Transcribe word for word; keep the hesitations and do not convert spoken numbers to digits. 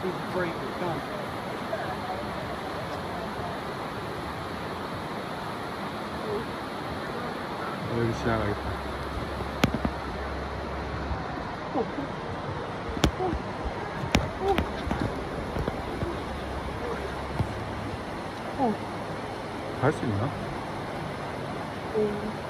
He's afraid to come. 여기 지나가겠다. 갈 수 있나? 오.